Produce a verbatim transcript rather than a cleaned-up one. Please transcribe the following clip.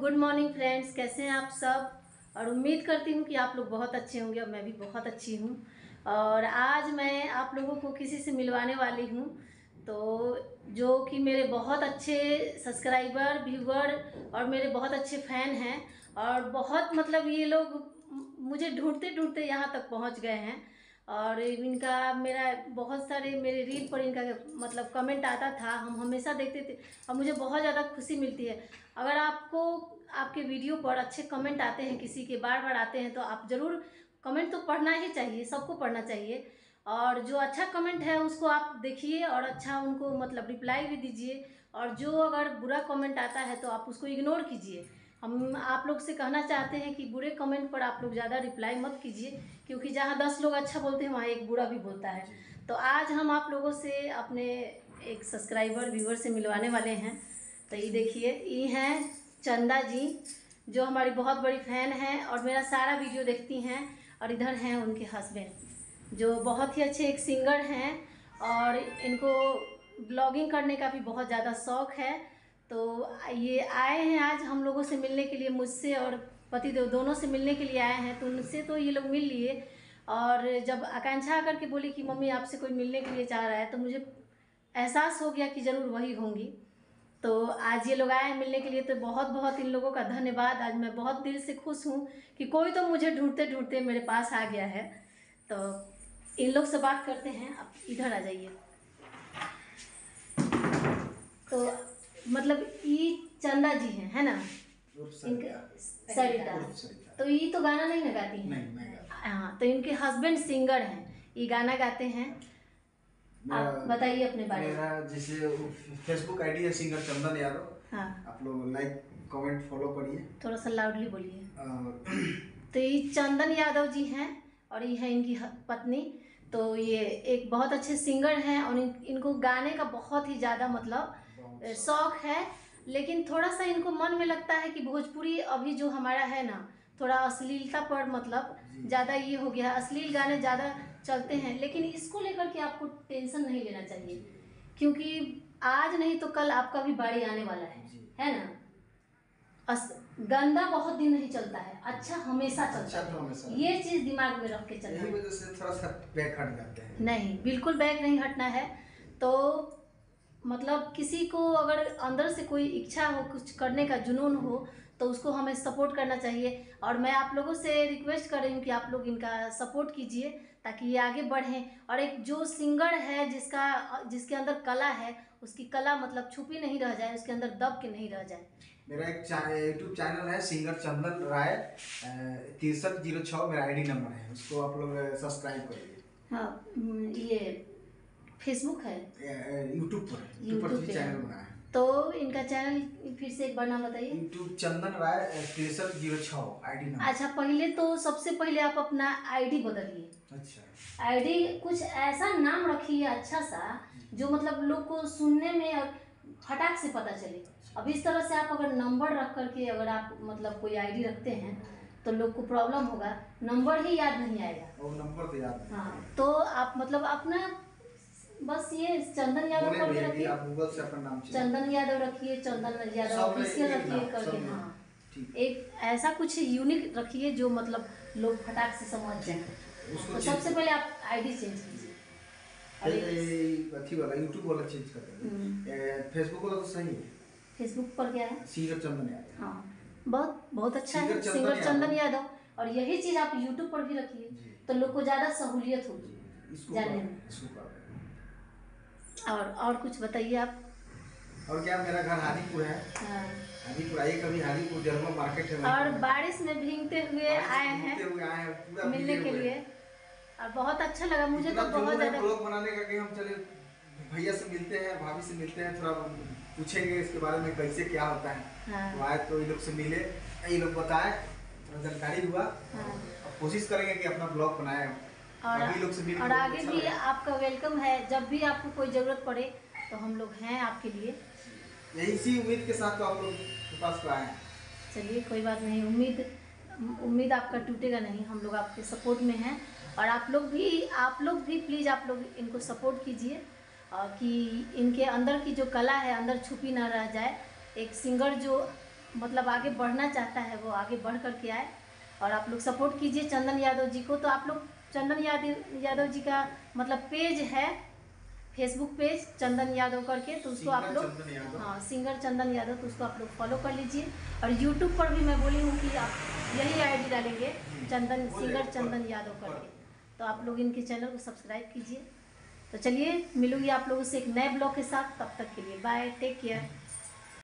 Good morning friends, कैसे हैं आप सब। और उम्मीद करती हूँ कि आप लोग बहुत अच्छे होंगे और मैं भी बहुत अच्छी हूँ। और आज मैं आप लोगों को किसी से मिलवाने वाली हूँ, तो जो कि मेरे बहुत अच्छे सब्सक्राइबर, व्यूवर और मेरे बहुत अच्छे फैन हैं। और बहुत मतलब ये लोग मुझे ढूंढते ढूंढते यहाँ तक पहुँच गए हैं। और इनका मेरा बहुत सारे मेरे रील पर इनका मतलब कमेंट आता था, हम हमेशा देखते थे और मुझे बहुत ज़्यादा खुशी मिलती है। अगर आपको आपके वीडियो पर अच्छे कमेंट आते हैं, किसी के बार बार आते हैं, तो आप ज़रूर कमेंट तो पढ़ना ही चाहिए, सबको पढ़ना चाहिए। और जो अच्छा कमेंट है उसको आप देखिए और अच्छा उनको मतलब रिप्लाई भी दीजिए। और जो अगर बुरा कमेंट आता है तो आप उसको इग्नोर कीजिए। हम आप लोग से कहना चाहते हैं कि बुरे कमेंट पर आप लोग ज़्यादा रिप्लाई मत कीजिए, क्योंकि जहाँ दस लोग अच्छा बोलते हैं वहाँ एक बुरा भी बोलता है। तो आज हम आप लोगों से अपने एक सब्सक्राइबर व्यूवर से मिलवाने वाले हैं। तो ये देखिए, ये हैं चंदा जी, जो हमारी बहुत बड़ी फ़ैन हैं और मेरा सारा वीडियो देखती हैं। और इधर हैं उनके हस्बैंड, जो बहुत ही अच्छे एक सिंगर हैं और इनको ब्लॉगिंग करने का भी बहुत ज़्यादा शौक़ है। तो ये आए हैं आज हम लोगों से मिलने के लिए, मुझसे और पतिदेव दोनों से मिलने के लिए आए हैं। तो उनसे तो ये लोग मिल लिए, और जब आकांक्षा आकर के बोली कि मम्मी आपसे कोई मिलने के लिए चाह रहा है, तो मुझे एहसास हो गया कि ज़रूर वही होंगी। तो आज ये लोग आए हैं मिलने के लिए, तो बहुत बहुत इन लोगों का धन्यवाद। आज मैं बहुत दिल से खुश हूँ कि कोई तो मुझे ढूंढते ढूंढते मेरे पास आ गया है। तो इन लोग से बात करते हैं, आप इधर आ जाइए। तो मतलब ये चंदा जी हैं, है ना, इनके सरिता। तो ये तो गाना नहीं ना गाती हैं? नहीं, मैं गाती। हाँ, तो इनके हस्बैंड सिंगर हैं, ये गाना गाते हैं। आप बताइए अपने बारे में। मेरा जैसे फेसबुक आईडी है सिंगर चंदन यादव। हाँ, आप लोग लाइक कमेंट फॉलो करिए। थोड़ा सा लाउडली बोलिए। तो ये चंदन यादव जी हैं और ये है इनकी पत्नी। तो ये एक बहुत अच्छे सिंगर हैं और इन, इनको गाने का बहुत ही ज़्यादा मतलब शौक़ है। लेकिन थोड़ा सा इनको मन में लगता है कि भोजपुरी अभी जो हमारा है ना, थोड़ा अश्लीलता पर मतलब ज़्यादा ये हो गया है, अश्लील गाने ज़्यादा चलते हैं। लेकिन इसको लेकर के आपको टेंशन नहीं लेना चाहिए, क्योंकि आज नहीं तो कल आपका भी बारी आने वाला है, है ना। अस, गंदा बहुत दिन नहीं चलता है, अच्छा हमेशा चलता अच्छा तो हमेशा है। ये चीज़ दिमाग में रख के चलना है। वजह से थोड़ा सा बैक हट जाते हैं। नहीं, बिल्कुल बैक नहीं हटना है। तो मतलब किसी को अगर अंदर से कोई इच्छा हो, कुछ करने का जुनून हो, तो उसको हमें सपोर्ट करना चाहिए। और मैं आप लोगों से रिक्वेस्ट कर रही हूँ कि आप लोग इनका सपोर्ट कीजिए ताकि ये आगे बढ़ें। और एक जो सिंगर है, जिसका जिसके अंदर कला है, उसकी कला मतलब छुपी नहीं रह जाए, उसके अंदर दब के नहीं रह जाए। मेरा एक यूट्यूब चैनल है सिंगर चंदन राय, तिरसठ जीरो छः मेरा आईडी नंबर है, उसको आप लोग सब्सक्राइब करिए। हाँ, ये फेसबुक है, यूट्यूब पर यूट्यूब पर चैनल बनाया है। तो इनका चैनल फिर से एक बार नाम बताइए। यूट्यूब चंदन राय तिरसठ जीरो छः आईडी नंबर। अच्छा, पहले तो सबसे पहले आप अपना आईडी बदलिए। अच्छा, आईडी कुछ ऐसा नाम रखिए अच्छा सा, जो मतलब लोग को सुनने में फटाक से पता चले। अब इस तरह से आप अगर नंबर रख करके अगर आप मतलब कोई आईडी रखते हैं तो लोग को प्रॉब्लम होगा, नंबर ही याद नहीं आएगा। वो नंबर तो याद नहीं। हाँ, तो आप मतलब अपना बस ये चंदन यादव करके रखिए, आप गूगल से अपना नाम चंदन यादव रखिए, चंदन यादव ऑफिशियल रखिए करके। हाँ, एक ऐसा कुछ यूनिक रखिए जो मतलब लोग फटाक से समझ जाएं। तो सबसे पहले आप आईडी चेंज कीजिए। अथी वाला यूट्यूब वाला चेंज कर देंगे, फेसबुक वाला तो सही है। फेसबुक पर क्या है? सिंगर चंदन यादव। हाँ, बहुत बहुत अच्छा है, सिंगर चंदन यादव। और यही चीज़ आप यूट्यूब पर भी रखिए, तो लोग को ज़्यादा सहूलियत होगी जानने में। और और कुछ बताइए आप। और क्या, मेरा घर हाजीपुर है। हाँ, हाजीपुर आइए कभी, हाजीपुर जर्मन मार्केट है। और बारिश में भीगते हुए आए हैं मिलने के लिए, और बहुत अच्छा लगा मुझे तो बहुत ज़्यादा। ब्लॉग बनाने का कि हम चले भैया से मिलते हैं, भाभी से मिलते हैं, थोड़ा पूछेंगे इसके बारे में कैसे क्या होता है। हाँ। तो आए तो ये लोग से मिले, ये लोग बताए, जानकारी हुआ। हाँ। अब कोशिश करेंगे कि अपना ब्लॉग बनाए और, और आगे भी आपका वेलकम है। जब भी आपको कोई ज़रूरत पड़े तो हम लोग हैं आपके लिए। यही सी उम्मीद के साथ तो आप लोग के पास तो आए हैं। चलिए, कोई बात नहीं, उम्मीद उम्मीद आपका टूटेगा नहीं, हम लोग आपके सपोर्ट में हैं। और आप लोग भी आप लोग भी प्लीज़ आप लोग इनको सपोर्ट कीजिए, और कि इनके अंदर की जो कला है अंदर छुपी ना रह जाए। एक सिंगर जो मतलब आगे बढ़ना चाहता है वो आगे बढ़ करके आए, और आप लोग सपोर्ट कीजिए चंदन यादव जी को। तो आप लोग चंदन यादव यादव जी का मतलब पेज है, फेसबुक पेज चंदन यादव करके, तो उसको आप लोग, हाँ सिंगर चंदन यादव, तो उसको आप लोग फॉलो कर लीजिए। और यूट्यूब पर भी मैं बोली हूँ कि आप यही आईडी डालेंगे, चंदन सिंगर चंदन यादव करके, तो आप लोग इनके चैनल को सब्सक्राइब कीजिए। तो चलिए मिलूंगी आप लोगों से एक नए ब्लॉग के साथ, तब तक के लिए बाय, टेक केयर।